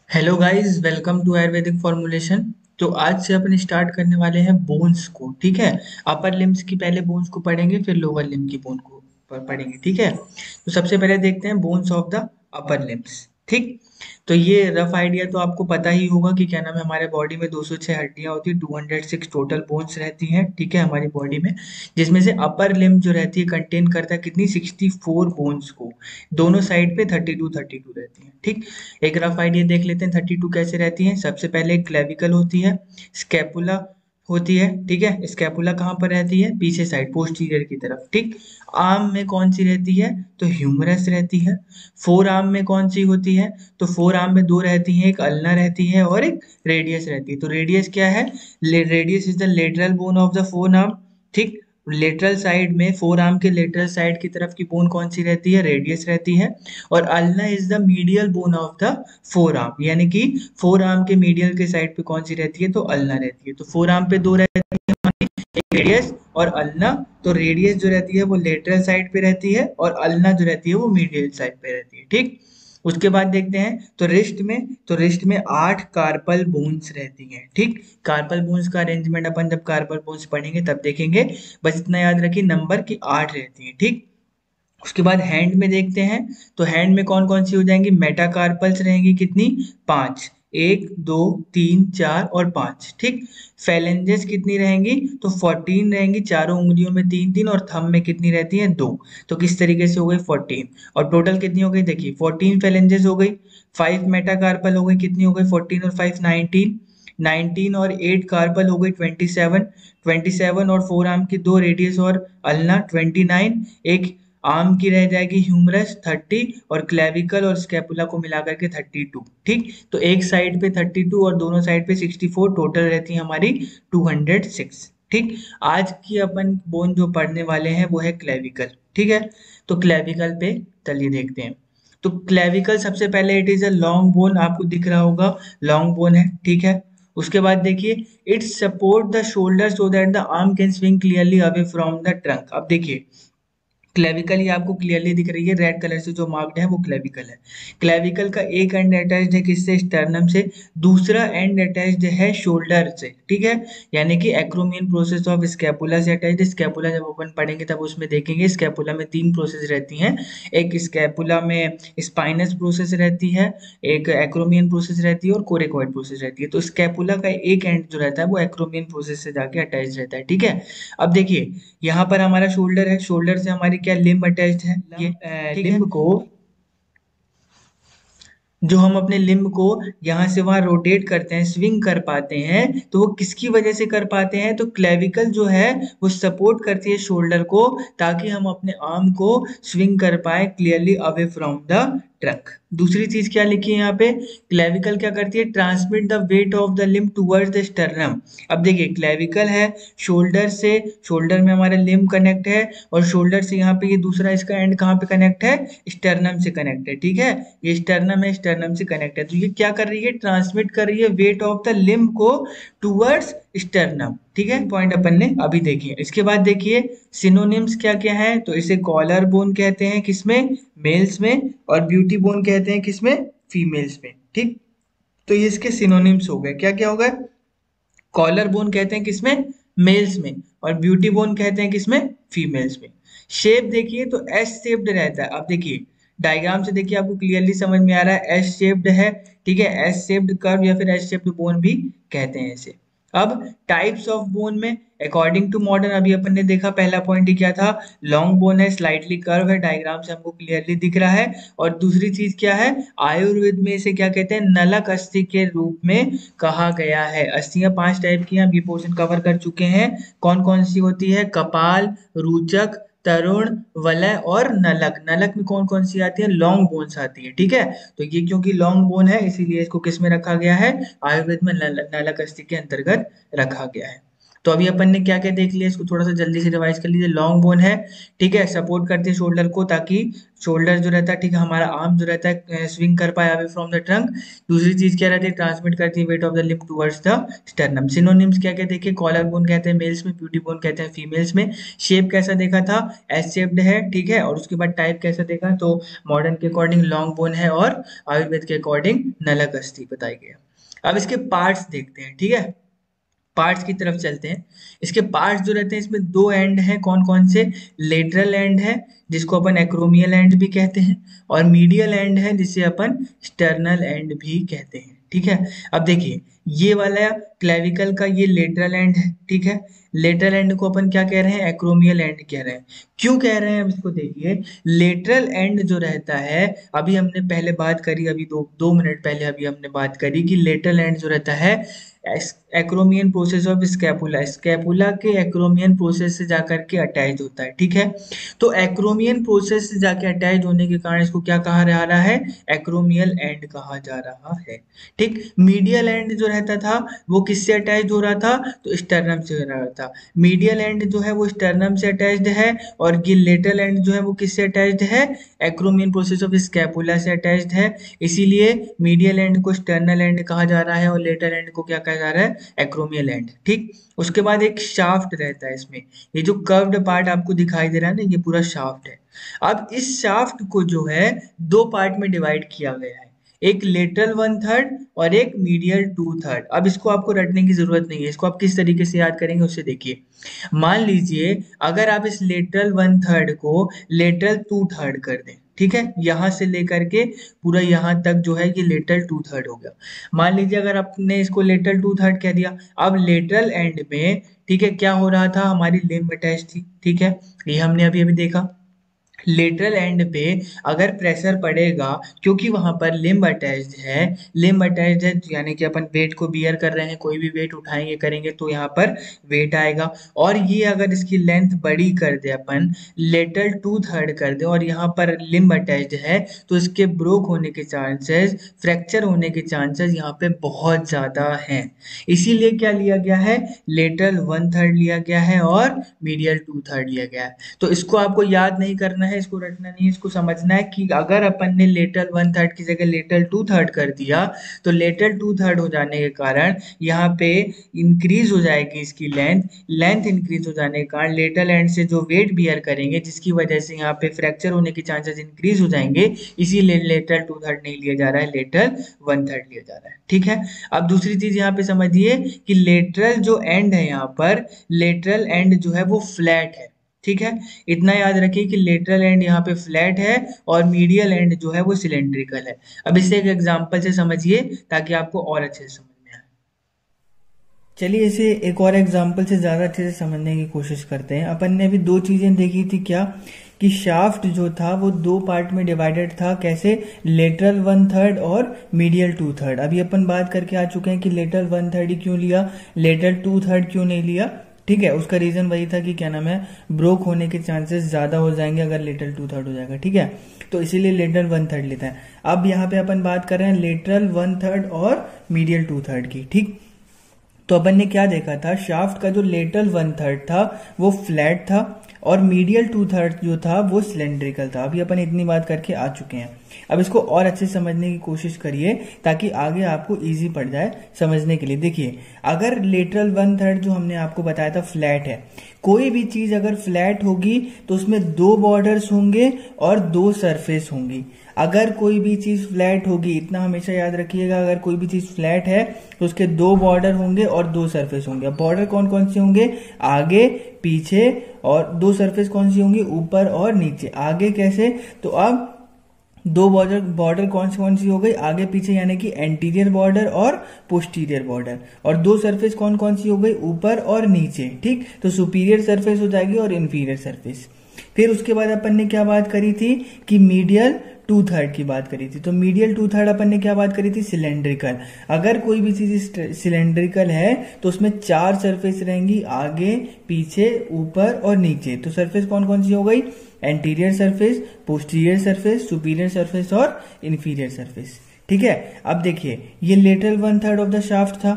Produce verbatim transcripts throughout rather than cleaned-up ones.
Hello guys, welcome to ayurvedic formulation. तो आज से अपन स्टार्ट करने वाले हैं बोन्स को। ठीक है, अपर लिम्स की पहले बोन्स को पढ़ेंगे, फिर लोअर लिम्ब की बोन को प- पढ़ेंगे। ठीक है, तो सबसे पहले देखते हैं bones of the upper limbs. ठीक, तो ये रफ आइडिया तो आपको पता ही होगा कि क्या नाम है, हमारे बॉडी में दो सौ छह हड्डियां होती है, दो सौ छह टोटल बोन्स रहती हैं। ठीक है, हमारी बॉडी में, जिसमें से अपर लिम्ब जो रहती है कंटेन करता है कितनी, चौंसठ बोन्स को। दोनों साइड पे बत्तीस बत्तीस रहती हैं। ठीक, एक रफ आइडिया देख लेते हैं थर्टी टू कैसे रहती है। सबसे पहले क्लेविकल होती है, स्कैपुला होती है। ठीक है, स्कैपुला कहाँ पर रहती है, पीछे साइड पोस्टीरियर की तरफ। ठीक, आर्म में कौन सी रहती है, तो ह्यूमरस रहती है। फोर आर्म में कौन सी होती है, तो फोर आर्म में दो रहती हैं, एक अल्ना रहती है और एक रेडियस रहती है। तो रेडियस क्या है, radius is the lateral bone of the forearm. ठीक, लेटरल साइड में, फोर आर्म के लेटरल साइड की तरफ की बोन कौन सी रहती है, रेडियस रहती है। और ulna is the medial bone of the forearm, यानी कि फोर आर्म के मीडियल के साइड पे कौन सी रहती है, तो अल्ना रहती है। तो फोर आर्म पे दो रहती है, एक रेडियस और अल्ना। तो रेडियस जो रहती है वो लेटरल साइड पे रहती है और अल्ना जो रहती है वो मीडियल साइड पे रहती है। ठीक, उसके बाद देखते हैं तो रिस्ट में, तो रिस्ट में आठ कार्पल बोन्स रहती हैं। ठीक, कार्पल बोन्स का अरेंजमेंट अपन जब कार्पल बोन्स पढ़ेंगे तब देखेंगे, बस इतना याद रखिए नंबर की आठ रहती है। ठीक, उसके बाद हैंड में देखते हैं, तो हैंड में कौन कौन सी हो जाएंगी, मेटाकार्पल्स रहेंगी कितनी, पांच। एक, दो, तीन, चार और पांच। ठीक, फैलेंजेस कितनी रहेंगी, तो फोर्टीन रहेंगी, चारों उंगलियों में तीन तीन, और थंब में कितनी रहती है, दो। तो किस तरीके से हो गई, फोर्टीन। और टोटल कितनी हो गई, देखिए फोर्टीन फैलेंजेस हो गई, फाइव मेटाकार्पल हो गई, कितनी हो गई, फोर्टीन और फाइव नाइनटीन। नाइनटीन और एट कार्पल हो गई ट्वेंटी सेवन। ट्वेंटी सेवन और फोर आर्म की दो, रेडियस और अल्ना, ट्वेंटी नाइन। एक आर्म की रह जाएगी ह्यूमरस, थर्टी, और क्लेविकल और स्कैपुला को मिलाकर के थर्टी टू। ठीक, तो एक साइड पे थर्टी टू और दोनों साइड पे सिक्सटी फोर, टोटल रहती है हमारी टू हंड्रेड सिक्स। ठीक, आज की अपन बोन जो पढ़ने वाले हैं वो है क्लेविकल। ठीक है, तो क्लेविकल पे चलिए देखते हैं। तो क्लेविकल सबसे पहले it is a long bone, आपको दिख रहा होगा लॉन्ग बोन है। ठीक है, उसके बाद देखिए it support the shoulder so that the arm can swing clearly away from the trunk. अब देखिए क्लेविकल, ये आपको क्लियरली दिख रही है, रेड कलर से जो मार्क्ड है वो क्लेविकल है। क्लेविकल का एक एंड अटैच्ड है किससे, स्टर्नम से। दूसरा एंड अटैच्ड है शोल्डर से। ठीक है, यानी कि एक्रोमियन प्रोसेस ऑफ स्कैपुला से अटैच्ड। स्कैपुला जब अपन पढ़ेंगे तब उसमें देखेंगे स्कैपुला में तीन प्रोसेस रहती हैं। एक स्कैपुला में स्पाइनस प्रोसेस रहती है, एक एक्रोमियन प्रोसेस रहती है और कोरेकॉइड प्रोसेस रहती है। तो स्कैपुला का एक एंड जो रहता है वो एक्रोमियन प्रोसेस से जाके अटैच रहता है। ठीक है, अब देखिए यहाँ पर हमारा शोल्डर है, शोल्डर से हमारी क्या लिम्ब अटैच्ड है, ये लिम्ब को, जो हम अपने लिम्ब को यहाँ से वहां रोटेट करते हैं, स्विंग कर पाते हैं, तो वो किसकी वजह से कर पाते हैं, तो क्लेविकल जो है वो सपोर्ट करती है शोल्डर को, ताकि हम अपने आर्म को स्विंग कर पाए clearly away from the trunk. दूसरी चीज क्या लिखी है यहाँ पे, क्लेविकल क्या करती है, transmit the weight of the limb towards the sternum. अब देखिए क्लेविकल है, शोल्डर से, शोल्डर में हमारा लिम्ब कनेक्ट है, और शोल्डर से यहाँ पे ये दूसरा इसका एंड कहाँ पे कनेक्ट है, स्टर्नम से कनेक्ट है। ठीक है, ये स्टर्नम है, स्टर्नम से कनेक्ट है। तो ये क्या कर रही है, ट्रांसमिट कर रही है वेट ऑफ द लिम्ब को टुवर्ड्स स्टर्नम। ठीक है, पॉइंट अपन ने अभी देखिए। इसके बाद देखिए सिनोनिम्स क्या क्या है, तो इसे कॉलर बोन कहते हैं किसमें, मेल्स में, और ब्यूटी बोन कहते हैं किसमें, फीमेल्स में। ठीक, तो ये इसके सिनोनिम्स हो गए, क्या क्या हो गए, कॉलर बोन कहते हैं किसमें, मेल्स में, और ब्यूटी बोन कहते हैं किसमें, फीमेल्स में। शेप देखिए तो एस शेप्ड रहता है। अब देखिए डायग्राम से देखिए आपको क्लियरली समझ में आ रहा है, एस शेप्ड है। ठीक है, एस शेप्ड कर्व या फिर एस शेप्ड बोन भी कहते हैं इसे। अब टाइप्स ऑफ बोन में अकॉर्डिंग टू मॉडर्न, अभी अपन ने देखा पहला पॉइंट ही क्या था, लॉन्ग बोन है, स्लाइटली कर्व है, डायग्राम से हमको क्लियरली दिख रहा है। और दूसरी चीज क्या है, आयुर्वेद में इसे क्या कहते हैं, नलक अस्थि के रूप में कहा गया है। अस्थियां पांच टाइप की हैं, हम ये पोर्शन कवर कर चुके हैं। कौन कौन सी होती है, कपाल, रुचक, तरुण, वलय और नलक। नलक में कौन कौन सी आती है, लॉन्ग बोन्स आती है। ठीक है, तो ये क्योंकि लॉन्ग बोन है इसीलिए इसको किस में रखा गया है, आयुर्वेद में नल, नलक अस्थि के अंतर्गत रखा गया है। तो अभी अपन ने क्या क्या देख लिया, इसको थोड़ा सा जल्दी से रिवाइज कर लीजिए। लॉन्ग बोन है, ठीक है, सपोर्ट करते हैं शोल्डर को ताकि शोल्डर जो रहता है, ठीक है, हमारा आर्म जो रहता है स्विंग कर पाए अवे फ्रॉम द ट्रंक। दूसरी चीज क्या रहती है, ट्रांसमिट करती है weight of the limb towards the sternum. Synonyms क्या क्या देखिए, कॉलर बोन कहते हैं मेल्स में, ब्यूटी बोन कहते हैं फीमेल्स में। शेप कैसा देखा था, एस शेप्ड है, ठीक है, और उसके बाद टाइप कैसा देखा, तो मॉडर्न के अकॉर्डिंग लॉन्ग बोन है और आयुर्वेद के अकॉर्डिंग नलक अस्थि बताई गई है। अब इसके पार्ट्स देखते हैं, ठीक है, पार्ट्स की तरफ चलते हैं। इसके पार्ट्स जो रहते हैं इसमें दो एंड हैं, कौन कौन से, लेटरल एंड है जिसको अपन एक्रोमियल एंड भी कहते हैं, और मीडियल एंड है जिसे अपन स्टर्नल एंड भी कहते हैं, ठीक है। अब देखिए ये वाला क्लेविकल का ये लेटरल एंड है, ठीक है, लेटरल एंड को अपन क्या कह रहे हैं, एक्रोमियल एंड कह रहे हैं। क्यों कह रहे हैं, अब इसको देखिए, लेटरल एंड जो रहता है, अभी हमने पहले बात करी, अभी दो दो मिनट पहले अभी हमने बात करी कि लेटरल एंड जो रहता है acromion process of scapula, scapula के एक्रोमियन प्रोसेस से जाकर के अटैच होता है, ठीक है। तो एक्रोमियन प्रोसेस से जाके अटैच होने के कारण इसको क्या कहा जा रहा है, एक्रोमियल एंड कहा जा रहा है, ठीक। मीडियल एंड जो रहता था वो किससे अटैच हो रहा था, तो स्टर्नम से हो रहा था। मीडियल एंड जो है वो स्टर्नम से अटैच्ड है, और ये लेटरल एंड जो है वो किससे अटैच्ड है, एक्रोमियन प्रोसेस ऑफ स्कैपुला से अटैच्ड है। इसीलिए मीडियल एंड को स्टर्नल एंड कहा जा रहा है और लेटरल एंड को क्या कहा जा रहा है, एक्रोमियल एंड, ठीक। उसके बाद एक शाफ्ट रहता है इसमें, ये जो कर्व्ड पार्ट आपको दिखाई दे रहा है ना, ये पूरा शाफ्ट है। अब इस शाफ्ट को जो है दो पार्ट में डिवाइड किया गया है, एक लेटरल वन थर्ड और एक मीडियल टू थर्ड। अब इसको आपको रटने की जरूरत नहीं है, इसको आप किस तरीके से याद करेंगे उससे देखिए। मान लीजिए अगर आप इस लेटरल वन थर्ड को लेटरल टू थर्ड कर दें, ठीक है, यहां से लेकर के पूरा यहां तक जो है ये लेटरल टू थर्ड हो गया। मान लीजिए अगर आपने इसको लेटरल टू थर्ड कह दिया, अब लेटरल एंड में, ठीक है, क्या हो रहा था, हमारी लिम्ब अटैच थी, ठीक है, ये हमने अभी अभी देखा। लेटरल एंड पे अगर प्रेशर पड़ेगा, क्योंकि वहां पर लिम्ब अटैच्ड है, लिम्ब अटैच्ड है यानी कि अपन वेट को बियर कर रहे हैं, कोई भी वेट उठाएंगे करेंगे तो यहाँ पर वेट आएगा। और ये अगर इसकी लेंथ बड़ी कर दे अपन, लेटरल टू थर्ड कर दे, और यहाँ पर लिम्ब अटैच्ड है, तो इसके ब्रोक होने के चांसेस, फ्रैक्चर होने के चांसेस यहाँ पे बहुत ज्यादा हैं। इसीलिए क्या लिया गया है, लेटरल वन थर्ड लिया गया है और मीडियल टू थर्ड लिया गया है। तो इसको आपको याद नहीं करना है, इसको रटना नहीं है, इसको समझना है कि अगर अपन ने लेटरल वन थर्ड की जगह लेटरल टू थर्ड कर दिया, तो लेटरल टू थर्ड हो जाने के कारण यहाँ पे इंक्रीज हो जाएगी इसकी लेंथ, लेंथ इंक्रीज हो जाने के कारण लेटरल एंड से जो वेट बियर करेंगे, जिसकी वजह से यहाँ पे फ्रैक्चर होने के चांसेस इंक्रीज हो जाएंगे। इसीलिए लेटरल टू थर्ड नहीं लिया जा रहा है, लेटरल वन थर्ड लिया जा रहा है, ठीक है। अब दूसरी चीज यहाँ पे समझिए कि लेटरल जो एंड है, यहाँ पर लेटरल एंड जो है वो फ्लैट है, ठीक है। इतना याद रखिए कि लेटरल एंड यहाँ पे फ्लैट है और मीडियल एंड जो है वो सिलेंड्रिकल है। अब इसे एक एग्जांपल से समझिए ताकि आपको और अच्छे से समझ में आए। चलिए इसे एक और एग्जाम्पल से ज्यादा अच्छे से समझने की कोशिश करते हैं। अपन ने अभी दो चीजें देखी थी, क्या कि शाफ्ट जो था वो दो पार्ट में डिवाइडेड था, कैसे, लेटरल वन थर्ड और मीडियल टू थर्ड। अभी अपन बात करके आ चुके हैं कि लेटरल वन थर्ड ही क्यों लिया, लेटरल टू थर्ड क्यों नहीं लिया, ठीक है। उसका रीजन वही था कि क्या नाम है, ब्रोक होने के चांसेस ज्यादा हो जाएंगे अगर लेटरल टू थर्ड हो जाएगा, ठीक है, तो इसीलिए लेटरल वन थर्ड लेता है। अब यहाँ पे अपन बात कर रहे हैं लेटरल वन थर्ड और मीडियल टू थर्ड की, ठीक। तो अपन ने क्या देखा था, शाफ्ट का जो लेटरल वन थर्ड था वो फ्लैट था और मीडियल टू थर्ड जो था वो सिलेंड्रिकल था। अभी अपन इतनी बात करके आ चुके हैं। अब इसको और अच्छे से समझने की कोशिश करिए ताकि आगे आपको इजी पड़ जाए समझने के लिए। देखिए अगर लेटरल वन थर्ड जो हमने आपको बताया था फ्लैट है, कोई भी चीज अगर फ्लैट होगी तो उसमें दो बॉर्डर्स होंगे और दो सरफेस होंगी। अगर कोई भी चीज फ्लैट होगी, इतना हमेशा याद रखिएगा, अगर कोई भी चीज फ्लैट है तो उसके दो बॉर्डर होंगे और दो सरफेस होंगे। बॉर्डर कौन कौन से होंगे, आगे पीछे, और दो सरफेस कौन सी होंगी, ऊपर और नीचे। आगे कैसे, तो अब दो बॉर्डर बॉर्डर कौन सी कौन सी हो गई, आगे पीछे, यानी कि एंटीरियर बॉर्डर और पोस्टीरियर बॉर्डर। और दो सरफेस कौन कौन सी हो गई, ऊपर और नीचे, ठीक। तो सुपीरियर सरफेस हो जाएगी और इंफीरियर सरफेस। फिर उसके बाद अपन ने क्या बात करी थी कि मीडियल टू थर्ड की बात करी थी। तो मीडियल टू थर्ड अपन ने क्या बात करी थी, सिलेंड्रिकल। अगर कोई भी चीज सिलेंड्रिकल है तो उसमें चार सरफेस रहेंगी, आगे पीछे ऊपर और नीचे। तो सरफेस कौन कौन सी हो गई, anterior surface, posterior surface, superior surface और इंफीरियर सरफेस, ठीक है। अब देखिए ये lateral one third of the shaft था,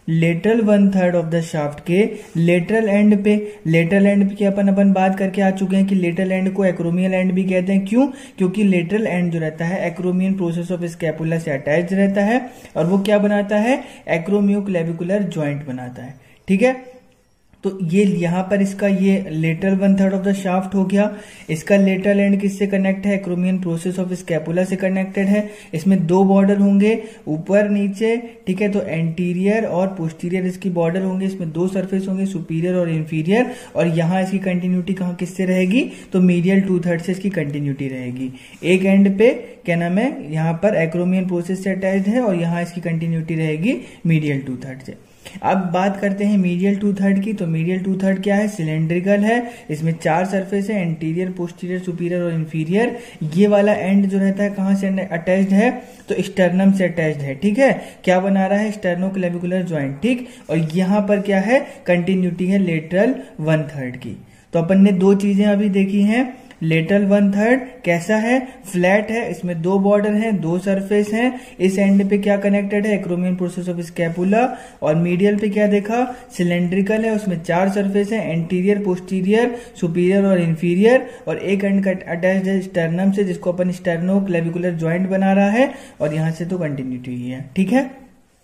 lateral one third of the shaft के लेटरल एंड पे। लेटरल एंड की अपन अपन बात करके आ चुके हैं कि लेटरल एंड को एक्रोमियल एंड भी कहते हैं। क्यों? क्योंकि लेटरल एंड जो रहता है एक्रोमियन प्रोसेस ऑफ स्कैपुला से अटैच रहता है और वो क्या बनाता है? एक्रोमियोक्लेविकुलर जॉइंट बनाता है। ठीक है, तो ये यहाँ पर इसका ये lateral one third of the shaft हो गया। इसका लेटरल एंड किससे कनेक्ट है? एक्रोमियन प्रोसेस ऑफ स्कैपुला से कनेक्टेड है। इसमें दो बॉर्डर होंगे, ऊपर नीचे। ठीक है, तो एंटीरियर और पोस्टीरियर इसकी बॉर्डर होंगे। इसमें दो सरफेस होंगे, सुपीरियर और इंफीरियर। और यहाँ इसकी कंटिन्यूटी कहाँ किससे रहेगी? तो मीडियल टू थर्ड से इसकी कंटिन्यूटी रहेगी। एक एंड पे क्या नाम है, यहाँ पर एक्रोमियन प्रोसेस से अटैच्ड है और यहाँ इसकी कंटिन्यूटी रहेगी मीडियल टू थर्ड से। अब बात करते हैं मीडियल टू थर्ड की। तो मीडियल टू थर्ड क्या है? सिलेंड्रिकल है। इसमें चार सरफेस है, एंटीरियर, पोस्टीरियर, सुपीरियर और इंफीरियर। ये वाला एंड जो रहता है कहाँ से अटैच्ड है? तो स्टर्नम से अटैच्ड है। ठीक है, क्या बना रहा है? Sternoclavicular joint. ठीक, और यहाँ पर क्या है? कंटिन्यूटी है लेटरल वन थर्ड की। तो अपन ने दो चीजें अभी देखी हैं। लेटरल वन थर्ड कैसा है? फ्लैट है, इसमें दो बॉर्डर हैं, दो सरफेस हैं। इस एंड पे क्या कनेक्टेड है? Acromion process of scapula. और मीडियल पे क्या देखा? सिलेंड्रिकल है, उसमें चार सरफेस है, एंटीरियर, पोस्टीरियर, सुपीरियर और इंफीरियर। और एक एंड अटैच्ड है स्टर्नम से, जिसको अपन स्टर्नोक्लेविकुलर जॉइंट बना रहा है। और यहां से तो कंटिन्यूटी ही है। ठीक है,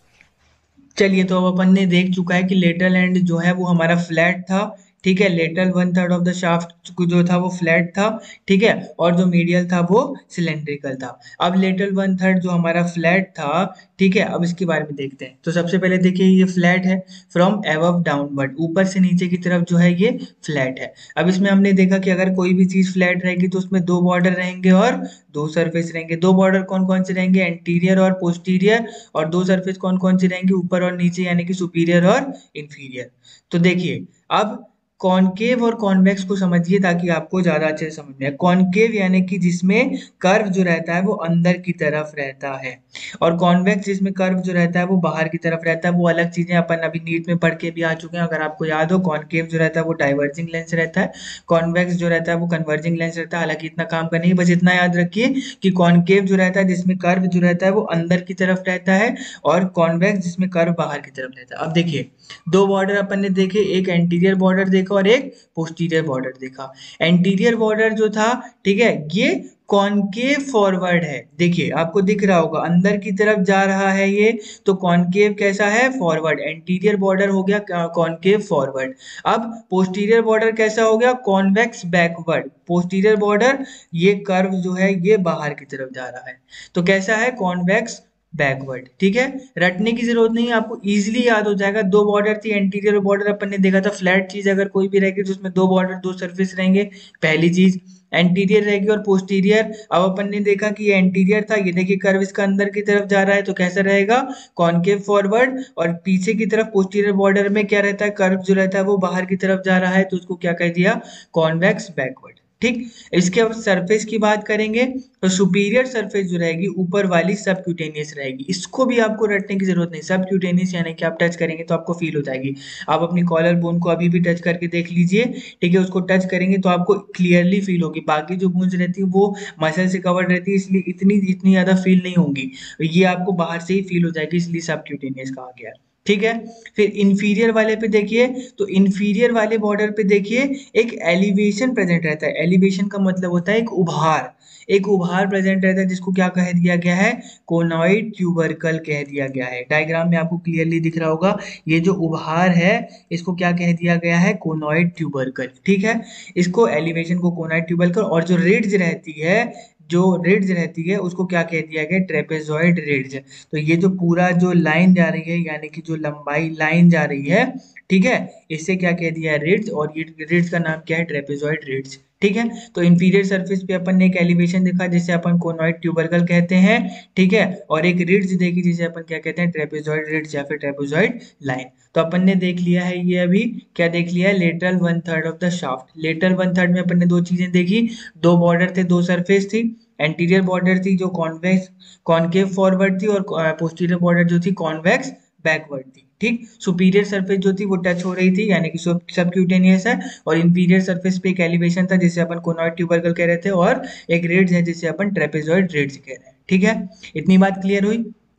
चलिए, तो अब अपन ने देख चुका है कि लेटरल एंड जो है वो हमारा फ्लैट था। ठीक है, lateral one third of the shaft जो था वो फ्लैट था। ठीक है, और जो मीडियल था वो सिलेंड्रिकल था। अब लेटरल वन थर्ड जो हमारा फ्लैट था, ठीक है, अब इसके बारे में देखते हैं। तो सबसे पहले देखिए, ये फ्लैट है, फ्रॉम अबव डाउनवर्ड, ऊपर से नीचे की तरफ जो है ये फ्लैट है। अब इसमें हमने देखा कि अगर कोई भी चीज फ्लैट रहेगी तो उसमें दो बॉर्डर रहेंगे और दो सरफेस रहेंगे। दो बॉर्डर कौन कौन से रहेंगे? एंटीरियर और पोस्टीरियर। और दो सरफेस कौन कौन से रहेंगे? ऊपर और नीचे, यानी कि सुपीरियर और इंफीरियर। तो देखिए, अब कॉनकेव और कॉन्वेक्स को समझिए ताकि आपको ज्यादा अच्छे से समझ में आए। कॉनकेव यानी कि जिसमें कर्व जो रहता है वो अंदर की तरफ रहता है, और कॉन्वेक्स जिसमें कर्व जो रहता है वो बाहर की तरफ रहता है। वो अलग चीजें अपन अभी नीट में पढ़ के भी आ चुके हैं, अगर आपको याद हो। कॉनकेव जो रहता है वो डाइवर्जिंग लेंस रहता है, कॉन्वेक्स जो रहता है वो कन्वर्जिंग लेंस रहता है। हालांकि इतना काम का नहीं, बस इतना याद रखिए कि कॉनकेव जो रहता है जिसमें कर्व जो रहता है वो अंदर की तरफ रहता है, और कॉन्वेक्स जिसमें कर्व बाहर की तरफ रहता है। अब देखिए, दो बॉर्डर अपन ने देखे, एक एंटीरियर बॉर्डर देखा और एक पोस्टीरियर बॉर्डर देखा। एंटीरियर बॉर्डर जो था, ठीक है, ये कॉनकेव फॉरवर्ड है। देखिए, आपको दिख रहा होगा अंदर की तरफ जा रहा है ये, तो कॉनकेव कैसा है? फॉरवर्ड। एंटीरियर बॉर्डर हो गया कॉनकेव फॉरवर्ड। अब पोस्टीरियर बॉर्डर कैसा हो गया? Convex backward. पोस्टीरियर बॉर्डर, ये कर्व जो है ये बाहर की तरफ जा रहा है, तो कैसा है? Convex backward. ठीक है, रटने की जरूरत नहीं है, आपको इजीली याद हो जाएगा। दो बॉर्डर थी, एंटीरियर बॉर्डर अपन ने देखा था। फ्लैट चीज अगर कोई भी रहेगी तो उसमें दो बॉर्डर, दो सरफेस रहेंगे, पहली चीज। एंटीरियर रहेगी और पोस्टीरियर, अब अपन ने देखा कि ये एंटीरियर था, ये देखिए कर्व इसका अंदर की तरफ जा रहा है, तो कैसा रहेगा? Concave forward. और पीछे की तरफ पोस्टीरियर बॉर्डर में क्या रहता है? कर्व जो रहता है वो बाहर की तरफ जा रहा है, तो उसको क्या कह दिया? Convex backward. ठीक, इसके अब सरफेस की बात करेंगे तो सुपीरियर सरफेस जो रहेगी ऊपर वाली सबक्यूटेनियस रहेगी। इसको भी आपको रटने की जरूरत नहीं, सबक्यूटेनियस यानी कि आप टच करेंगे तो आपको फील हो जाएगी। आप अपनी कॉलर बोन को अभी भी टच करके देख लीजिए, ठीक है, उसको टच करेंगे तो आपको क्लियरली फील होगी। बाकी जो बोन्स रहती है वो मसल से कवर्ड रहती है, इसलिए इतनी इतनी ज्यादा फील नहीं होंगी, ये आपको बाहर से ही फील हो जाएगी, इसलिए सबक्यूटेनियस कहा गया है। ठीक है, फिर इंफीरियर वाले पे देखिए, तो इंफीरियर वाले बॉर्डर पे देखिए एक एलिवेशन प्रेजेंट रहता है। एलिवेशन का मतलब होता है एक उभार, एक उभार प्रेजेंट रहता है, जिसको क्या कह दिया गया है? कोनॉइड ट्यूबरकल कह दिया गया है। डायग्राम में आपको क्लियरली दिख रहा होगा, ये जो उभार है इसको क्या कह दिया गया है? Conoid tubercle. ठीक है, इसको एलिवेशन को कोनॉइड ट्यूबरकल, और जो रिड्ज रहती है, जो रिड्ज रहती है उसको क्या कह दिया गया? Trapezoid ridge. तो ये जो पूरा जो लाइन जा रही है, यानी कि जो लंबाई लाइन जा रही है, ठीक है, इससे क्या कह दिया है? रिड्ज। और ये रिड्ज का नाम क्या है? Trapezoid ridge. ठीक है, तो इंफीरियर सरफेस पे अपन ने एक एलिवेशन देखा जिसे अपन कोनॉइड ट्यूबरकल कहते हैं। ठीक है, और एक रिड्ज देखी जिसे अपन क्या कहते हैं? ट्रेपेजॉइड रिड्ज या फिर ट्रेपेजॉइड लाइन। तो अपन ने देख लिया है ये, अभी क्या देख लिया है? Lateral one third of the shaft. Lateral one third में अपन ने दो चीजें देखी, दो बॉर्डर थे, दो सरफेस थी। एंटीरियर बॉर्डर थी जो कॉन्वेक्स कॉनकेव फॉरवर्ड थी, और पोस्टीरियर बॉर्डर जो थी कॉन्वेक्स बैकवर्ड थी। ठीक, सुपीरियर सरफेस जो थी वो टच हो रही थी, यानी कि सबक्यूटेनियस है। और इंफीरियर सरफेस पे एक एलिवेशन था जिसे अपन कोनॉइड ट्यूबरकल कह रहे थे, और एक रिड्ज है जिसे अपन ट्रेपेजॉइड रिड्ज कह रहे हैं। ठीक है, इतनी बात क्लियर हुई?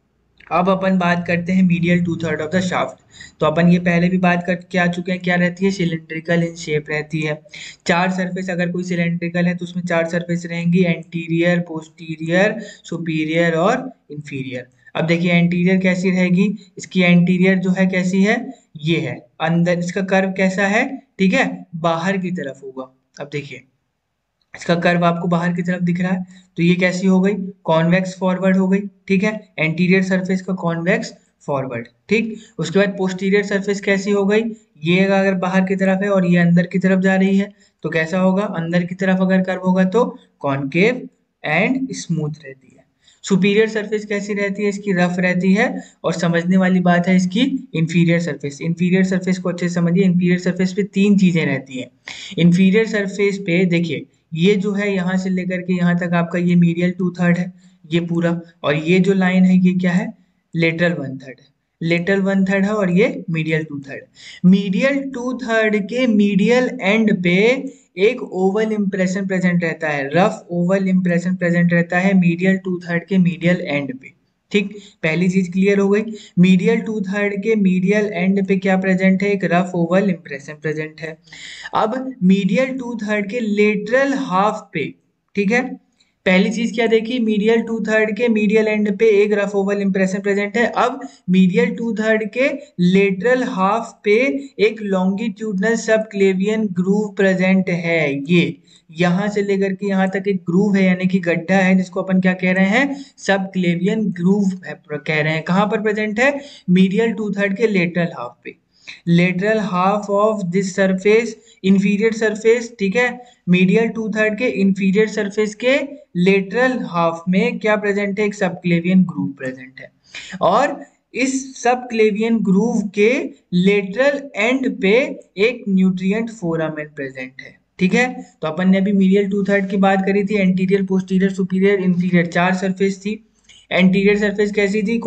अब अपन बात करते हैं medial two third of the shaft. तो अपन ये पहले भी बात करके आ चुके हैं, क्या रहती है, सिलेंड्रिकल इन शेप रहती है। चार सरफेस, अगर कोई सिलेंड्रिकल है तो उसमें चार सरफेस रहेंगी, एंटीरियर, पोस्टीरियर, सुपीरियर और इंफीरियर। अब देखिए एंटीरियर कैसी रहेगी, इसकी एंटीरियर जो है कैसी है, ये है, अंदर इसका कर्व कैसा है, ठीक है, बाहर की तरफ होगा। अब देखिए इसका कर्व आपको बाहर की तरफ दिख रहा है, तो ये कैसी हो गई, कॉन्वेक्स फॉरवर्ड हो गई, ठीक है, एंटीरियर सरफेस का कॉन्वेक्स फॉरवर्ड, ठीक। उसके बाद पोस्टीरियर सरफेस कैसी हो गई, ये अगर बाहर की तरफ है और ये अंदर की तरफ जा रही है, तो कैसा होगा, अंदर की तरफ अगर कर्व होगा तो कॉनकेव एंड स्मूथ रहती है। सुपीरियर सरफेस कैसी रहती है, इसकी रफ रहती है। और समझने वाली बात है इसकी इंफीरियर सरफेस, इंफीरियर सरफेस को अच्छे से समझिए। इंफीरियर सरफेस पे तीन चीजें रहती हैं। इंफीरियर सरफेस पे देखिए, ये जो है यहाँ से लेकर के यहाँ तक आपका ये मीडियल टू थर्ड है, ये पूरा, और ये जो लाइन है ये क्या है, लेटरल वन थर्ड है, लेटरल वन थर्ड है, और ये medial two third. Medial two third के मीडियल एंड पे एक ओवल इंप्रेशन प्रेजेंट रहता है, रफ ओवल इंप्रेशन प्रेजेंट रहता है मीडियल टू थर्ड के मीडियल एंड पे, ठीक। पहली चीज क्लियर हो गई, मीडियल टू थर्ड के मीडियल एंड पे क्या प्रेजेंट है, एक रफ ओवल इंप्रेशन प्रेजेंट है। अब मीडियल टू थर्ड के लेटरल हाफ पे, ठीक है, पहली चीज क्या देखी, मीडियल टू थर्ड के मीडियल एंड पे एक रफ ओवल इंप्रेशन प्रेजेंट है। अब मीडियल टू थर्ड के लेटरल हाफ पे एक लॉन्गिट्यूडनल सब क्लेवियन ग्रूव प्रेजेंट है, ये यहां से लेकर के यहां तक एक ग्रूव है, यानी कि गड्ढा है, जिसको अपन क्या कह रहे हैं, सब क्लेवियन ग्रूव कह रहे हैं। कहां पर प्रेजेंट है, मीडियल टू थर्ड के लेटरल हाफ पे, lateral half of this surface, inferior surface, ठीक है, मीडियल टू थर्ड के इंफीरियर सरफेस के लेटरल हाफ में क्या प्रेजेंट है, एक सबक्लेवियन ग्रूव प्रेजेंट है। और इस सबक्लेवियन ग्रूव के लेटरल एंड पे एक न्यूट्रिएंट फोरामेन प्रेजेंट है, ठीक है। तो अपन ने अभी मीडियल टू थर्ड की बात करी थी, एंटीरियर, पोस्टीरियर, सुपीरियर, इंफीरियर, चार सरफेस थी। एंटीरियर सरफेस कैसी थी,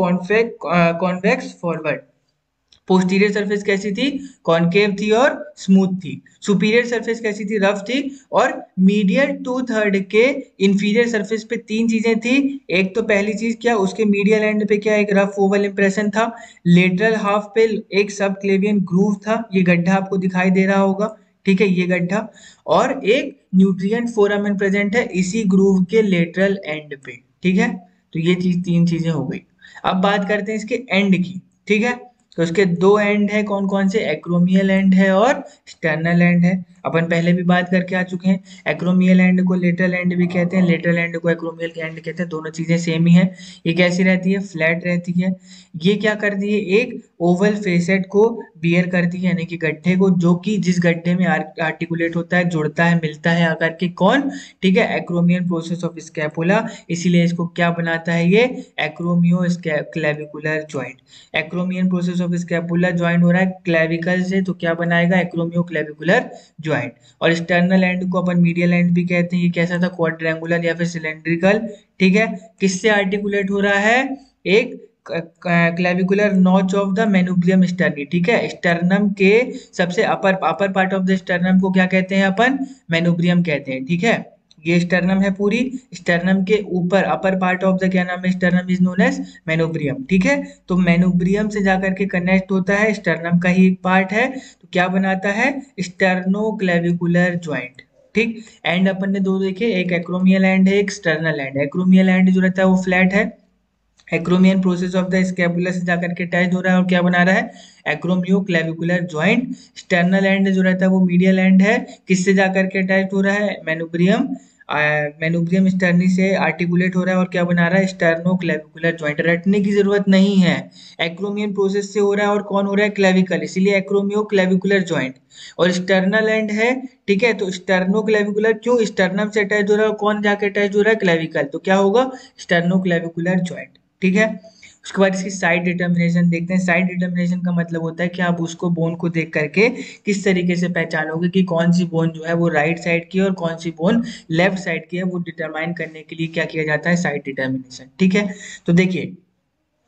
कॉन्वेक्स फॉरवर्ड। पोस्टीरियर सरफेस कैसी थी, कॉनकेव थी और स्मूथ थी। सुपीरियर सरफेस कैसी थी, रफ थी। और मीडियल टू थर्ड के इंफीरियर सरफेस पे तीन चीजें थी। एक तो पहली चीज क्या, उसके मीडियल एंड पे क्या, एक रफ ओवल इंप्रेशन था। लेटरल हाफ पे एक सब क्लेवियन ग्रूव था, ये गड्ढा आपको दिखाई दे रहा होगा, ठीक है, ये गड्ढा। और एक न्यूट्रिएंट फोरामेन प्रेजेंट है इसी ग्रूव के लेटरल एंड पे, ठीक है। तो ये चीज, तीन चीजें हो गई। अब बात करते हैं इसके एंड की, ठीक है। तो उसके दो एंड है, कौन कौन से, एक्रोमियल एंड है और एक्सटर्नल एंड है। अपन पहले भी बात करके आ चुके हैं, एक्रोमियल एंड को लेटरल एंड भी कहते हैं, लेटरल एंड को एक्रोमियल एंड कहते हैं, दोनों चीजें सेम ही है। ये कैसी रहती है, फ्लैट रहती है। ये क्या करती है, एक ओवल फेसेट को बियर करती है, यानी कि गड्ढे को, जो कि जिस गड्ढे में आर्टिकुलेट होता है, जुड़ता है, मिलता है आकर के, कौन, ठीक है, एक्रोमियल प्रोसेस ऑफ स्कैपुला। इसीलिए इसको क्या बनाता है, ये acromio clavicular joint. Acromion process of scapula joint हो रहा है क्लेविकल से, तो क्या बनाएगा, एक्रोमियो क्लेविकुलर ज्वाइंट। और एक्सटर्नल एंड को अपन मीडियल एंड भी कहते हैं। ये कैसा था, क्वाड्रेंगुलर या फिर सिलेंड्रिकल, ठीक है। किससे आर्टिकुलेट हो रहा है, एक clavicular notch of the manubrium sterni, ठीक है। स्टर्नम के सबसे upper upper part of the sternum को क्या कहते हैं अपन, मेनुब्रियम कहते हैं, ठीक है। ये स्टर्नम है पूरी, स्टर्नम के ऊपर अपर पार्ट ऑफ द क्या नाम है, sternum is known as manubrium, ठीक है। तो मेनोब्रियम से जाकर के कनेक्ट होता है, स्टर्नम का ही एक पार्ट है, तो क्या बनाता है, स्टर्नोक्लेविकुलर ज्वाइंट, ठीक। एंड अपन ने दो देखे, एक एक्रोमियल एंड है, एक एक्सटर्नल एंड। एक्रोमियल एंड जो रहता है वो फ्लैट है, acromion process of the scapula से जाकर के अटैच हो रहा है और क्या बना रहा है, acromio clavicular joint. Sternal end जो रहता है वो मीडियल एंड है, किससे जाकर के अटैच हो रहा है, मेनुब्रियम, मेनुब्रियम स्टर्नी से आर्टिकुलेट हो रहा है और क्या बना रहा है, स्टर्नो क्लेविकुलर ज्वाइंट। रटने की जरूरत नहीं है, एक्रोमियन प्रोसेस से हो रहा है और कौन हो रहा है, क्लेविकल, इसीलिए एक्रोमियो क्लेविकुलर ज्वाइंट। और स्टर्नल एंड है, ठीक है, तो स्टर्नो क्लेविकुलर, क्यों, स्टर्नम से अटैच हो रहा है और कौन जाके अटैच हो रहा है, क्लेविकल, तो क्या होगा, स्टर्नो क्लेविकुलर ज्वाइंट, ठीक है। उसके बाद इसकी साइड डिटर्मिनेशन देखते हैं। साइड डिटर्मिनेशन का मतलब होता है कि आप उसको बोन को देख करके किस तरीके से पहचानोगे कि कौन सी बोन जो है वो राइट साइड की है और कौन सी बोन लेफ्ट साइड की है, वो डिटरमाइन करने के लिए क्या किया जाता है, साइड डिटर्मिनेशन, ठीक है। तो देखिए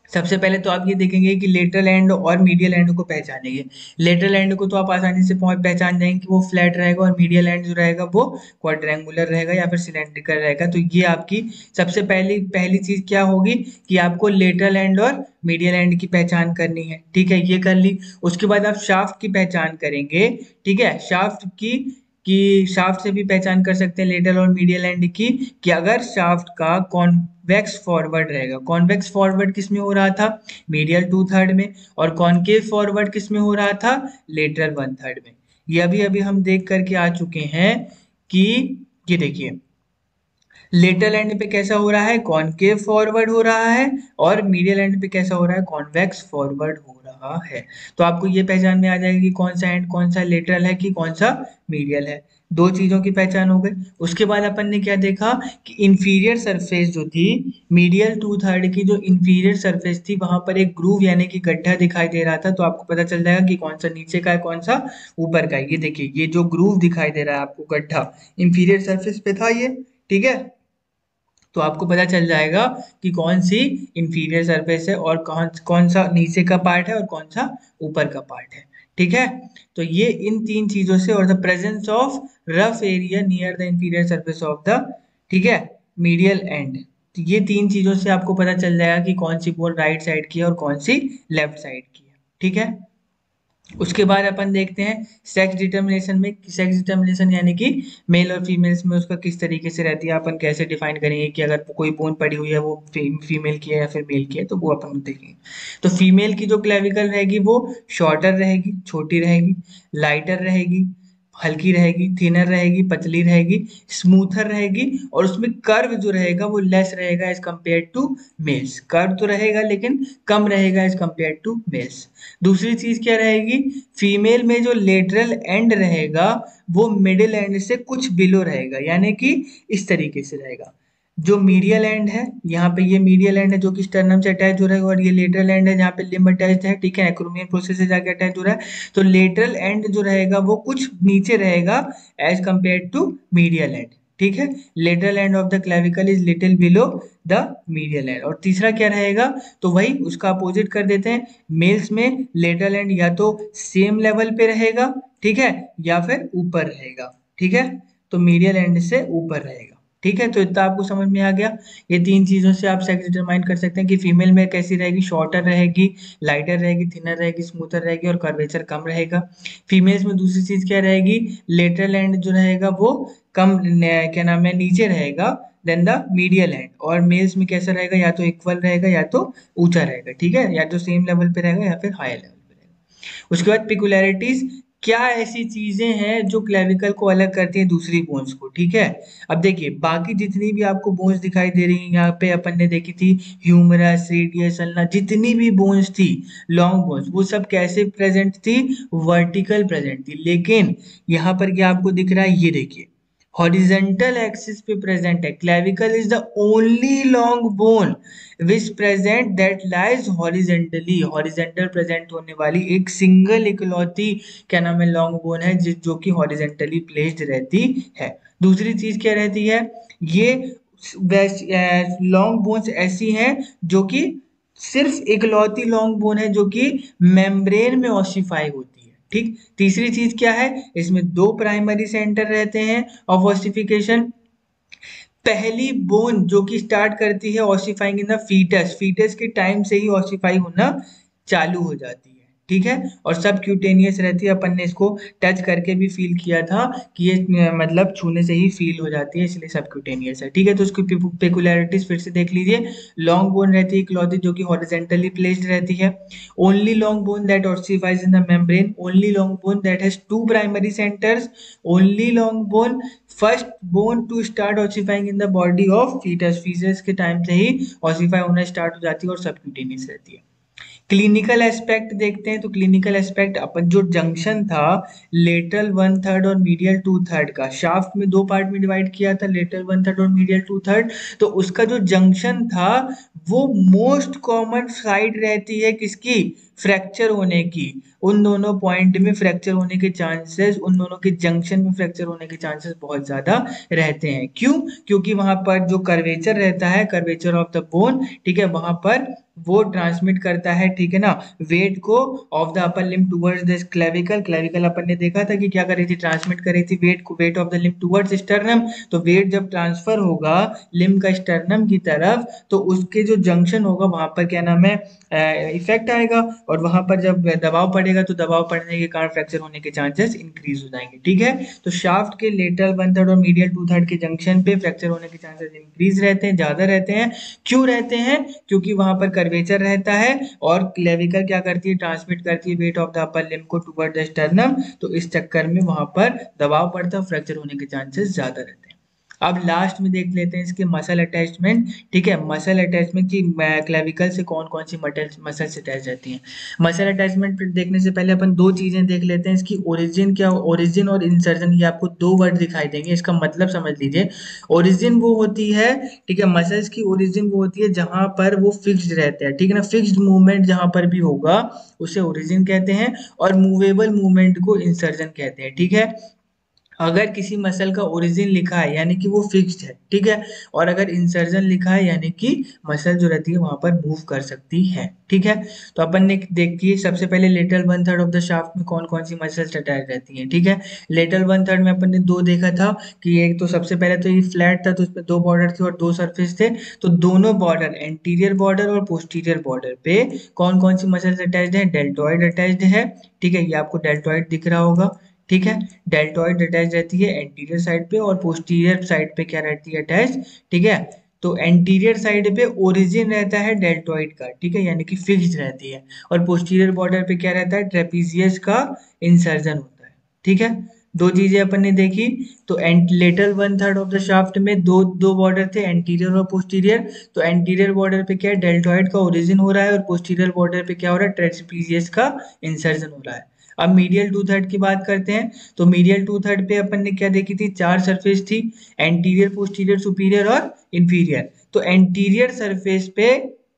सबसे पहले तो आप ये देखेंगे कि लेटरल एंड और मीडियल एंड को पहचानेंगे। लेटरल एंड को तो आप आसानी से पहुंच पहचान जाएंगे कि वो फ्लैट रहेगा, और मीडियल एंड जो रहेगा वो क्वाड्रेंगुलर रहेगा या फिर सिलेंड्रिकल रहेगा। तो ये आपकी सबसे पहली पहली चीज क्या होगी कि आपको लेटरल एंड और मीडियल एंड की पहचान करनी है। ठीक है, ये कर ली। उसके बाद आप शाफ्ट की पहचान करेंगे। ठीक है, शाफ्ट की कि शाफ्ट से भी पहचान कर सकते हैं लेटरल और मीडियल एंड की, कि अगर शाफ्ट का कॉन्वेक्स फॉरवर्ड रहेगा। कॉन्वेक्स फॉरवर्ड किस में हो रहा था? मीडियल टू थर्ड में। और कॉनकेव फॉरवर्ड किस में हो रहा था? लेटरल वन थर्ड में। ये अभी अभी हम देख करके आ चुके हैं कि ये देखिए, लेटरल एंड पे कैसा हो रहा है? कॉनकेव फॉरवर्ड हो रहा है, और मीडियल एंड पे कैसा हो रहा है? कॉन्वेक्स फॉरवर्ड हो रहा है। तो आपको ये पहचान में आ जाएगा कि कौन सा एंड कौन सा लेटरल है कि कौन सा मीडियल है। दो चीजों की पहचान हो गई। उसके बाद अपन ने क्या देखा कि इंफीरियर सरफेस जो थी, मीडियल टू थर्ड की जो इंफीरियर सरफेस थी, वहां पर एक ग्रूव यानी कि गड्ढा दिखाई दे रहा था। तो आपको पता चल जाएगा कि कौन सा नीचे का है कौन सा ऊपर का है। ये देखिए, ये जो ग्रूव दिखाई दे रहा है आपको, गड्ढा इंफीरियर सरफेस पे था ये। ठीक है, तो आपको पता चल जाएगा कि कौन सी इंफीरियर सरफेस है और कौन कौन सा नीचे का पार्ट है और कौन सा ऊपर का पार्ट है। ठीक है, तो ये इन तीन चीजों से, और the presence of rough area near the inferior surface of the, ठीक है, मीडियल एंड। तो ये तीन चीजों से आपको पता चल जाएगा कि कौन सी बोन राइट साइड की है और कौन सी लेफ्ट साइड की है। ठीक है, उसके बाद अपन देखते हैं सेक्स डिटर्मिनेशन में। सेक्स डिटर्मिनेशन यानी कि मेल और फीमेल्स में उसका किस तरीके से रहती है, अपन कैसे डिफाइन करेंगे कि अगर कोई बोन पड़ी हुई है वो फी, फीमेल की है या फिर मेल की है, तो वो अपन देखेंगे। तो फीमेल की जो क्लेविकल रहेगी वो शॉर्टर रहेगी, छोटी रहेगी, लाइटर रहेगी, हल्की रहेगी, थिनर रहेगी, पतली रहेगी, स्मूथर रहेगी, और उसमें कर्व जो रहेगा वो लेस रहेगा as compare to males. Curve तो रहेगा लेकिन कम रहेगा एज कम्पेयर टू मेल्स। दूसरी चीज क्या रहेगी? फीमेल में जो लेटरल एंड रहेगा वो मिडिल एंड से कुछ बिलो रहेगा, यानी कि इस तरीके से रहेगा। जो मीडियल एंड है, यहाँ पे ये मीडियल एंड है जो कि स्टर्नम से अटैच हो रहा है, और ये लेटरल एंड है जहाँ पे लिम्ब अटैच है। ठीक है, एक्रोमियन प्रोसेस से जाके अटैच हो रहा है। तो लेटरल एंड जो रहेगा वो कुछ नीचे रहेगा as compare to medial end. ठीक है, lateral end of the clavicle is little below the medial end. और तीसरा क्या रहेगा? तो वही उसका अपोजिट कर देते हैं। मेल्स में लेटरल एंड या तो सेम लेवल पे रहेगा, ठीक है, या फिर ऊपर रहेगा। ठीक है, तो मीडियल एंड से ऊपर रहेगा। ठीक है, तो इतना आपको समझ में आ गया। ये तीन चीजों से आप सेक्स डिटरमाइन कर सकते हैं कि फीमेल में कैसी रहेगी, शॉर्टर रहेगी, लाइटर रहेगी, थिनर रहेगी, स्मूथर रहेगी, और कर्वेचर कम रहेगा। फीमेल्स में दूसरी चीज क्या रहेगी? लेटरल एंड जो रहेगा वो कम न- क्या नाम है, नीचे रहेगा देन द मीडियल एंड। और मेल्स में कैसा रहेगा? या तो इक्वल रहेगा या तो ऊंचा रहेगा। ठीक है, या तो सेम लेवल पे रहेगा या फिर हायर लेवल पे रहेगा। उसके बाद पिकुलैरिटीज, क्या ऐसी चीजें हैं जो क्लेविकल को अलग करती हैं दूसरी बोन्स को? ठीक है, अब देखिए बाकी जितनी भी आपको बोन्स दिखाई दे रही हैं, यहाँ पे अपन ने देखी थी ह्यूमरस, रेडियस, अल्ना, जितनी भी बोन्स थी, लॉन्ग बोन्स, वो सब कैसे प्रेजेंट थी? वर्टिकल प्रेजेंट थी। लेकिन यहाँ पर क्या आपको दिख रहा है? ये देखिए, हॉरिजेंटल एक्सिस पे प्रेजेंट है। Clavicle is the only long bone which present that lies horizontally. Horizontal present होने वाली एक सिंगल इकलौती क्या नाम है, लॉन्ग बोन है, जिस जो कि हॉरिजेंटली प्लेस्ड रहती है। दूसरी चीज क्या रहती है? ये लॉन्ग बोन्स ऐसी हैं जो कि सिर्फ इकलौती लॉन्ग बोन है जो कि मेम्ब्रेन में ऑसिफाई होती है। ठीक, तीसरी चीज क्या है? इसमें दो प्राइमरी सेंटर रहते हैं ऑफ ऑसिफिकेशन। पहली बोन जो कि स्टार्ट करती है ossifying in the foetus, foetus के टाइम से ही ऑसिफाई होना चालू हो जाती है। ठीक है, और सब क्यूटेनियस रहती है। अपन ने इसको टच करके भी फील किया था कि ये अ, मतलब छूने से ही फील हो जाती है, इसलिए सब क्यूटेनियस है। ठीक है, तो उसकी पेकुलैरिटीज फिर से देख लीजिए। लॉन्ग बोन रहती है क्लॉथ जो कि हॉरिजेंटली प्लेस्ड रहती है। Only long bone that ossifies in the membrane, only long bone that has two primary centres, only long bone first bone to start ossifying in the body of foetus, foetus के time से ही ossify होना start हो जाती है और subcutaneous रहती है। क्लिनिकल एस्पेक्ट देखते हैं, तो क्लिनिकल एस्पेक्ट अपन जो जंक्शन था लेटरल वन थर्ड और मीडियल टू थर्ड का, शाफ्ट में दो पार्ट में डिवाइड किया था, लेटरल वन थर्ड और मीडियल टू थर्ड। तो उसका जो जंक्शन था वो मोस्ट कॉमन साइड रहती है किसकी? फ्रैक्चर होने की, उन दोनों पॉइंट में फ्रैक्चर होने के चांसेस, उन दोनों के जंक्शन में फ्रैक्चर होने के चांसेस बहुत ज़्यादा रहते हैं। क्यों? क्योंकि वहाँ पर जो कर्वेचर रहता है, कर्वेचर ऑफ द बोन, ठीक है, वहाँ पर वो ट्रांसमिट करता है, ठीक है ना, वेट को of the upper limb towards the clavicle. Clavicle अपन ने देखा था कि क्या कर रही थी, ट्रांसमिट कर रही थी वेट को, weight of the limb towards sternum. तो वेट जब ट्रांसफर होगा लिम्ब का स्टर्नम की तरफ, तो उसके जो जंक्शन होगा वहां पर क्या नाम है, इफेक्ट आएगा, और वहां पर जब दबाव पड़ेगा तो दबाव पड़ने के कारण फ्रैक्चर होने के चांसेस इंक्रीज हो जाएंगे, ठीक है। तो शाफ्ट के लेटरल वन थर्ड और मीडियल टू थर्ड के जंक्शन पे फ्रैक्चर होने के चांसेस इंक्रीज रहते हैं, ज्यादा रहते हैं। क्यों रहते हैं? क्योंकि वहां पर कर्वेचर रहता है और क्लेविकल क्या करती है, ट्रांसमिट करती है weight of the upper limb को टुवर्ड द स्टर्नम। तो इस चक्कर में वहां पर दबाव पड़ता है, फ्रैक्चर होने के चांसेस ज्यादा रहते हैं। अब लास्ट में देख लेते हैं इसके मसल अटैचमेंट, ठीक है। मसल अटैचमेंट की क्लेविकल से कौन कौन सी मसल मसल्स अटैच रहती हैं। मसल अटैचमेंट देखने से पहले अपन दो चीजें देख लेते हैं, इसकी ओरिजिन क्या, ओरिजिन और इंसर्जन। ये आपको दो वर्ड दिखाई देंगे, इसका मतलब समझ लीजिए। ओरिजिन वो होती है, ठीक है, मसल्स की ओरिजिन वो होती है जहां पर वो फिक्स्ड रहते हैं, ठीक है ना, फिक्स्ड मूवमेंट जहां पर भी होगा उसे ओरिजिन कहते हैं, और मूवेबल मूवमेंट को इंसर्जन कहते हैं, ठीक है। अगर किसी मसल का ओरिजिन लिखा है यानी कि वो फिक्स्ड है, ठीक है, और अगर इंसर्जन लिखा है यानी कि मसल जो रहती है वहां पर मूव कर सकती है, ठीक है। तो अपन ने देखिए सबसे पहले lateral one third of the shaft में कौन कौन सी मसल्स अटैच रहती हैं, ठीक है। लेटरल वन थर्ड में अपन ने दो देखा था कि एक तो सबसे पहले तो ये फ्लैट था, तो उसमें दो बॉर्डर थे और दो सरफेस थे। तो दोनों बॉर्डर, एंटीरियर बॉर्डर और पोस्टीरियर बॉर्डर पे कौन कौन सी मसल्स अटैच्ड है, डेल्टॉइड अटैच्ड है, ठीक है, ये आपको डेल्टॉइड दिख रहा होगा, ठीक है। डेल्टॉइड अटैच रहती है एंटीरियर साइड पे, और पोस्टीरियर साइड पे क्या रहती है, अटैच, ठीक है। तो एंटीरियर साइड पे ओरिजिन रहता है डेल्टॉइड का, ठीक है, यानी कि फिक्स्ड रहती है, और पोस्टीरियर बॉर्डर पे क्या रहता है, ट्रेपीजियस का इंसर्जन होता है, ठीक है। दो चीजें अपन ने देखी। तो lateral one third of the shaft में दो दो बॉर्डर थे, एंटीरियर और पोस्टीरियर। तो एंटीरियर बॉर्डर पे क्या है, डेल्टॉइड का ओरिजिन हो रहा है, और पोस्टीरियर बॉर्डर पे क्या हो रहा है, ट्रेपीजियस का इंसर्जन हो रहा है। अब मीडियल टू थर्ड की बात करते हैं। तो मीडियल टू थर्ड पे अपन ने क्या देखी थी, चार सरफेस थी, एंटीरियर, पोस्टीरियर, सुपीरियर और इंफीरियर। तो एंटीरियर सरफेस पे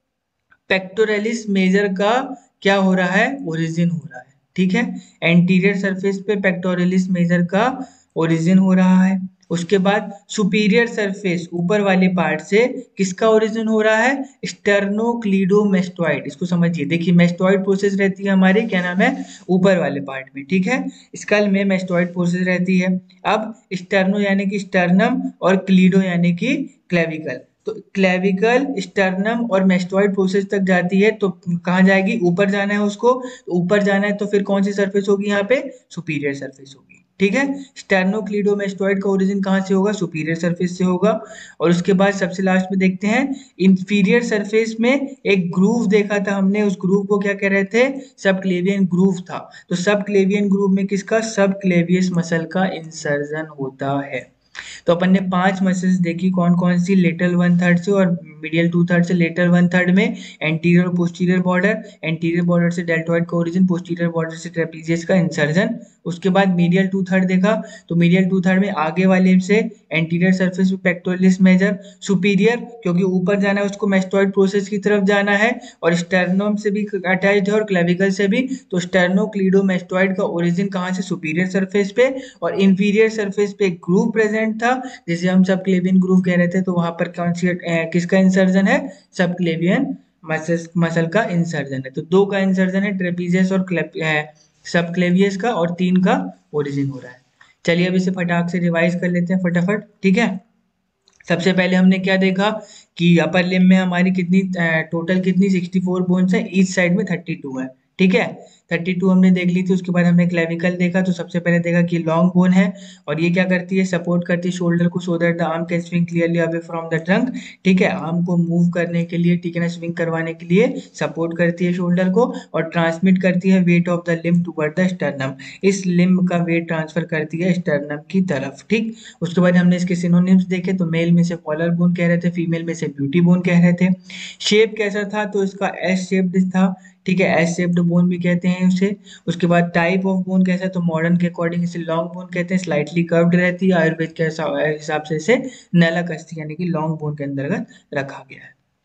पेक्टोरलिस मेजर का क्या हो रहा है, ओरिजिन हो रहा है, ठीक है। एंटीरियर सरफेस पे पेक्टोरलिस मेजर का ओरिजिन हो रहा है। उसके बाद सुपीरियर सरफेस ऊपर वाले पार्ट से किसका ओरिजिन हो रहा है, स्टर्नोक्लीडोमेस्टोइड। इसको समझिए, देखिए मेस्टोइड प्रोसेस रहती है हमारी, क्या नाम है, ऊपर वाले पार्ट में, ठीक है। स्कल में मेस्टोइड प्रोसेस रहती है। अब स्टर्नो यानी कि स्टर्नम, और क्लीडो यानी कि क्लेविकल। तो क्लेविकल स्टर्नम और मेस्टोइड प्रोसेस तक जाती है, तो कहाँ जाएगी, ऊपर जाना है उसको, तो ऊपर जाना है तो फिर कौन सी सरफेस होगी यहाँ पे, सुपीरियर सरफेस होगी, ठीक है। स्टर्नोक्लीडोमेस्टोइड का ओरिजिन कहाँ से होगा, सुपीरियर सरफेस से होगा। और उसके बाद सबसे लास्ट में देखते हैं इंफीरियर सरफेस में एक ग्रूव देखा था हमने, उस ग्रूव को क्या कह रहे थे, सब क्लेवियन ग्रूव था। तो सब क्लेवियन ग्रूव में किसका, सब क्लेवियस मसल का इंसर्जन होता है। तो अपन ने पांच मसल्स देखी, कौन कौन सी, लेटरल वन थर्ड से और मीडियल टू थर्ड से। लेटरल वन थर्ड में एंटीरियर और पोस्टीरियर बॉर्डर, एंटीरियर बॉर्डर से डेल्टॉइड का ओरिजिन, पोस्टीरियर बॉर्डर से ट्रेपीजियस का इंसर्जन। उसके बाद मीडियल टू थर्ड देखा, तो मीडियल टू थर्ड में आगे वाले से एंटीरियर सरफेस पे पेक्टोरलिस मेजर, सुपीरियर क्योंकि ऊपर जाना है उसको मेस्टोइड प्रोसेस की तरफ जाना है, और स्टर्नम से भी अटैच्ड है और क्लेविकल से भी। तो स्टर्नोक्लीडोमेस्टोइड का ओरिजिन कहाँ से, सुपीरियर सरफेस पे, और इंफीरियर सरफेस पे ग्रूव प्रेजेंट था जिसे हम सब क्लेवियन ग्रूव कह रहे थे। तो वहां पर कौन सी किसका इंसर्जन है, सब क्लेवियन मसल मसल का इंसर्जन है। तो दो का इंसर्जन है, ट्रेपीजियस और सब क्लेवियस का, और तीन का ओरिजिन हो रहा है। चलिए अब इसे फटाक से रिवाइज कर लेते हैं फटाफट, ठीक है। सबसे पहले हमने क्या देखा कि अपर लिम्ब में हमारी कितनी टोटल कितनी सिक्सटी फोर बोन्स है, ईच साइड में थर्टी टू है, ठीक है। थर्टी टू हमने देख ली थी। उसके बाद हमने क्लेविकल देखा, तो सबसे पहले देखा कि लॉन्ग बोन है, और ये क्या करती है, सपोर्ट करती है शोल्डर को, so that the arm can swing clearly away from the trunk, ठीक है। आर्म को मूव करने के लिए, ठीक है ना, स्विंग करवाने के लिए सपोर्ट करती है शोल्डर को, और ट्रांसमिट करती है weight of the limb toward the sternum. इस लिम्ब का वेट ट्रांसफर करती है स्टर्नम की तरफ, ठीक। उसके बाद हमने इसके सिनोनिम्स देखे, तो मेल में से कॉलर बोन कह रहे थे, फीमेल में से ब्यूटी बोन कह रहे थे। शेप कैसा था, तो इसका एस शेप्ड था, ठीक है, एस शेप्ड बोन भी कहते हैं उसे। उसके बाद टाइप ऑफ बोन कैसा है, तो मॉडर्न के अकॉर्डिंग इसे लॉन्ग बोन कहते हैं, स्लाइटली कर्व्ड रहती है। आयुर्वेद के हिसाब से इसे नलक अस्थि यानी कि लॉन्ग बोन के अंतर्गत रखा गया है।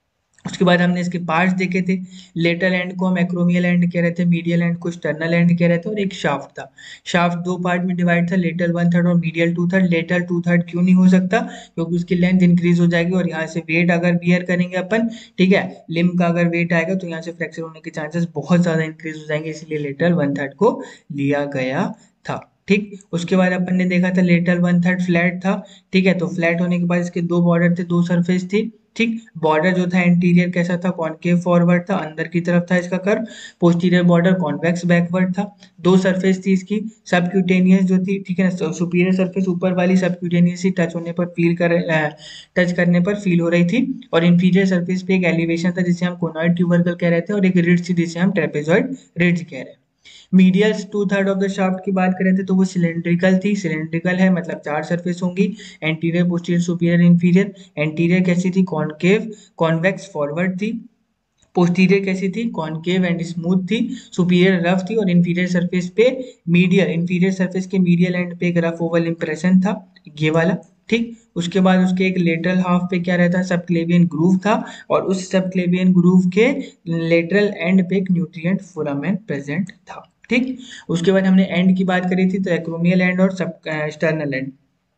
उसके बाद हमने इसके पार्ट्स देखे थे। लेटरल एंड को हम एक्रोमियल एंड कह रहे थे, मीडियल एंड को स्टर्नल एंड कह रहे थे, और एक शाफ्ट था। शाफ्ट दो पार्ट में डिवाइड था, लेटरल वन थर्ड और medial two third. Lateral two third क्यों नहीं हो सकता? क्योंकि उसकी लेंथ इंक्रीज हो जाएगी, और यहाँ से वेट अगर बियर करेंगे अपन, ठीक है, लिम्ब का अगर वेट आएगा तो यहाँ से फ्रैक्चर होने के चांसेस बहुत ज्यादा इंक्रीज हो जाएंगे, इसलिए लेटरल वन थर्ड को लिया गया था। ठीक, उसके बाद अपन ने देखा था लेटरल वन थर्ड फ्लैट था। ठीक है, तो फ्लैट होने के बाद इसके दो बॉर्डर थे, दो सरफेस थी। ठीक, बॉर्डर जो था एंटीरियर कैसा था? कॉनकेव फॉरवर्ड था, अंदर की तरफ था इसका curve. Posterior border convex backward था। दो सरफेस थी इसकी, सबक्यूटेनियस जो थी, ठीक है ना, सुपीरियर सरफेस ऊपर वाली सबक्यूटेनियस ही टच होने पर फील कर टच करने पर फील हो रही थी, और इंफीरियर सरफेस पे एक एलिवेशन था जिसे हम कोनॉइड ट्यूबरकल कह रहे थे, और एक रिड्ज थी जिसे हम ट्रेपेजॉइड रिड्ज कह रहे हैं। Medial two third of the shaft की बात करें थे तो वो सिलेंड्रिकल थी। सिलेंड्रिकल है मतलब चार सरफेस होंगी, anterior, posterior, superior, inferior. Anterior कैसी थी? कॉनकेव कॉन्वेक्स फॉरवर्ड थी। पोस्टीरियर कैसी थी? कॉनकेव एंड स्मूथ थी। सुपीरियर रफ थी, और इंफीरियर सरफेस पे मीडियल इंफीरियर सरफेस के मीडियल एंड पे एक रफ ओवल इंप्रेशन था, ये वाला। ठीक, उसके बाद उसके एक लेटरल हाफ पे क्या रहता है? सबक्लेवियन ग्रूव था, और उस सबक्लेवियन ग्रूव के लेटरल एंड पे एक न्यूट्रिएंट फोरामेन प्रेजेंट था। ठीक, उसके बाद हमने एंड की बात करी थी, तो एक्रोमियल एंड और सब एक्सटर्नल एंड।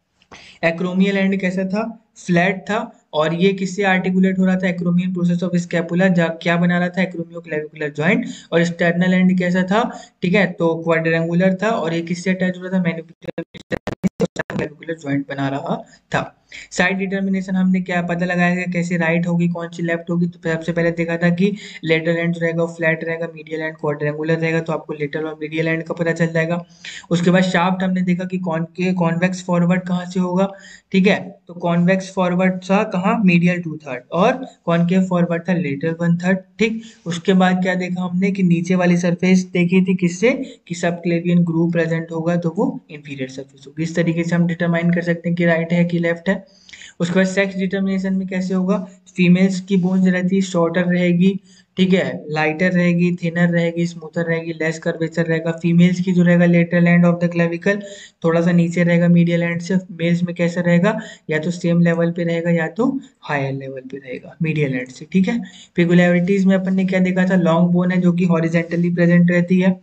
एक्रोमियल एंड कैसा था? फ्लैट था, और ये किससे आर्टिकुलेट हो रहा था? एक्रोमियल प्रोसेस ऑफ स्कैपुला क्या बना रहा था? Acromio clavicular joint. और स्टर्नल एंड कैसा था? ठीक है, तो क्वाड्रेंगुलर था, और ये किससे अटैच हो रहा था? मैनिपुलर क्लेविकुलर जॉइंट बना रहा था। साइड डिटर्मिनेशन हमने क्या पता लगाया, कैसे राइट होगी, कौन सी लेफ्ट होगी? तो सबसे पहले देखा था कि लेटरल एंड रहेगा वो फ्लैट रहेगा, मीडियल एंड क्वाड्रेंगुलर रहेगा, तो आपको लेटरल और मीडियल एंड का पता चल जाएगा। उसके बाद शाफ्ट हमने देखा कि कौन के कॉन्वेक्स फॉरवर्ड कहाँ से होगा। ठीक है, तो कॉन्वेक्स फॉरवर्ड था कहाँ? मीडियल टू थर्ड, और कॉनकेव फॉरवर्ड था लेटरल वन थर्ड। ठीक, उसके बाद क्या देखा हमने कि नीचे वाली सरफेस देखी थी किससे? कि सब क्लेवियन ग्रूव प्रेजेंट होगा, तो वो इंफीरियर सरफेस होगी। इस तरीके से हम डिटरमाइन कर सकते हैं कि राइट है कि लेफ्ट है। उसके बाद सेक्स डिटर्मिनेशन में कैसे होगा? फीमेल्स की बोन्स रहती है शॉर्टर रहेगी, ठीक है, लाइटर रहेगी, थिनर रहेगी, स्मूथर रहेगी, लेस कर्वेचर रहेगा। फीमेल्स की जो रहेगा lateral end of the clavicle थोड़ा सा नीचे रहेगा मीडियल एंड से। मेल्स में कैसा रहेगा? या तो सेम लेवल पे रहेगा, या तो हायर लेवल पे रहेगा मीडियल एंड से। ठीक है, पिगुलैरिटीज में अपन ने क्या देखा था? लॉन्ग बोन है जो कि हॉरिजेंटली प्रेजेंट रहती है।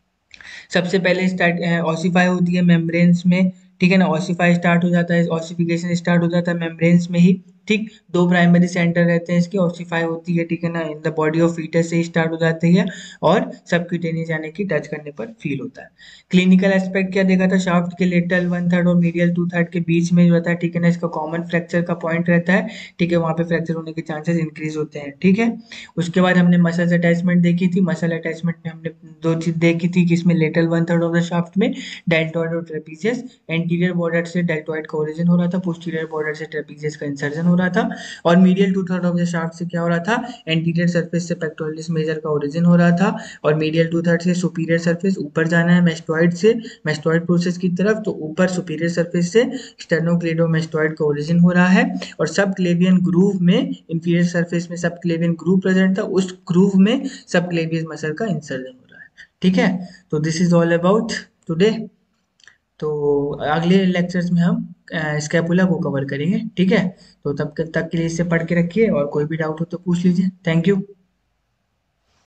सबसे पहले स्टार्ट ऑसिफाई होती है मेम्ब्रेन्स में, ठीक है ना, ऑसिफाई स्टार्ट हो जाता है, ऑसिफिकेशन स्टार्ट हो जाता है मेम्ब्रेन्स में ही। ठीक, दो प्राइमरी सेंटर रहते हैं इसके, ऑसिफाई होती है, ठीक है ना, in the body of foetus से ही स्टार्ट हो जाती है, और सबक्यूटेनियस यानी कि टच करने पर फील होता है। क्लिनिकल एस्पेक्ट क्या देखा था? शाफ्ट के लेटरल वन थर्ड और मीडियल टू थर्ड के बीच में जो रहता है, ठीक है ना, इसका कॉमन फ्रैक्चर का पॉइंट रहता है, ठीक है, वहां पे फ्रैक्चर होने के चांसेस इंक्रीज होते हैं। ठीक है, उसके बाद हमने मसल अटैचमेंट देखी थी। मसल अटैचमेंट में हमने दो चीज देखी थी कि इसमें lateral one third of the shaft में डेल्टॉइड और ट्रेपीजियस, एंटीरियर बॉर्डर से डेल्टॉइड का ओरिजिन हो रहा था, पोस्टीरियर बॉर्डर से ट्रेपीजियस का इंसर्जन हो रहा था, और medial two third of the shaft से क्या हो रहा था? एंटीरियर सरफेस से पेक्टोरलिस मेजर का ओरिजिन हो रहा था, और मीडियल टू थर्ड से सुपीरियर सरफेस ऊपर जाना है मेस्टॉइड से, मेस्टॉइड प्रोसेस की तरफ, तो ऊपर सुपीरियर सरफेस से स्टेर्नोक्लेडोमेस्टॉइड का ओरिजिन हो रहा है, और सब क्लेवियन ग्रूव में इंफीरियर सरफेस में सब क्लेवियन ग्रूव प्रेजेंट था, उस ग्रूव में सब क्लेवियस मसल का इंसर्जन हो रहा है। ठीक है, तो this is all about today. तो अगले लेक्चर्स में हम स्कैपुला को कवर करेंगे, ठीक है। तो तब तक के लिए इसे पढ़ के रखिए, और कोई भी डाउट हो तो पूछ लीजिए। Thank you.